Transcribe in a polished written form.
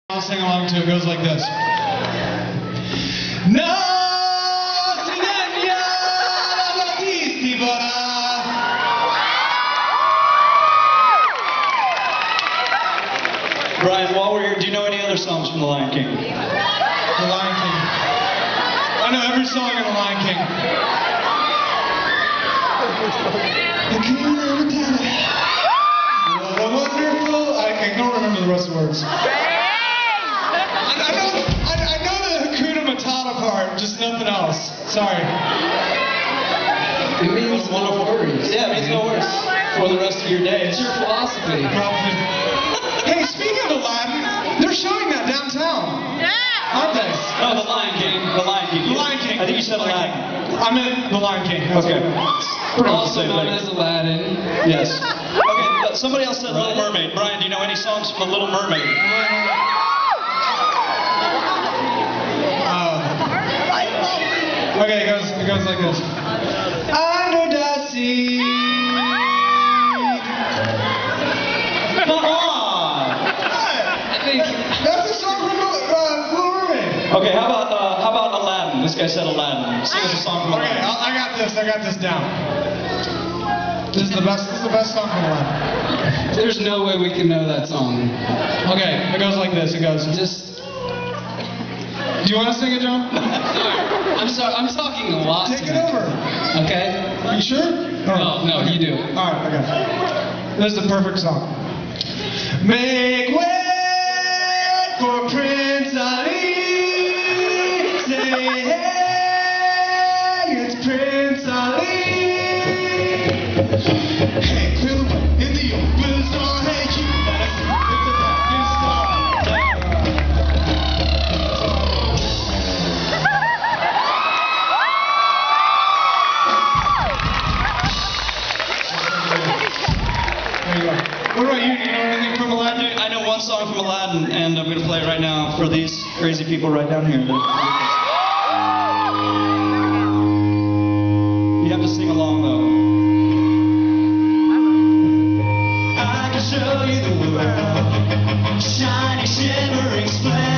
I'll sing along to it. It goes like this. No se daña la víctima. Brian, while we're here, do you know any other songs from The Lion King? The Lion King. I know every song in The Lion King. What a wonderful. I don't remember the rest of the words. I know the Hakuna Matata part, just nothing else. Sorry. It means no worries. Yeah, it means no worries for the rest of your day. It's your philosophy. Probably. Hey, speaking of Aladdin, they're showing that downtown. Yeah! Aren't they? No, The Lion King. The Lion King. The Lion King. I think you said Aladdin. I meant The Lion King. That's Okay. Pretty much the Also same known thing. as Aladdin. Yes. Okay, somebody else said Little Mermaid. Brian, do you know any songs from The Little Mermaid? Okay, it goes like this. Under the sea. Come on! I think That's a song from Little Mermaid. Okay, how about Aladdin? This guy said Aladdin. Sing us a song from Okay, Aladdin. I got this down. This is the best song from Aladdin. there's no way we can know that song. Okay, it goes like this. It goes. Just Do you want to sing it, John? sorry. I'm talking a lot Take it tonight. over. Okay? You sure? No, you do it. All right, okay. This is the perfect song. Make way for Prince Ali. Say hey, it's Prince Ali. Hey, Bill, in the open star, hey, you better it's a fucking star. There you go. What about you? Do you know anything from Aladdin? I know one song from Aladdin, and I'm going to play it right now for these crazy people right down here. You have to sing along, though. I can show you the world, shiny, shimmering splendor.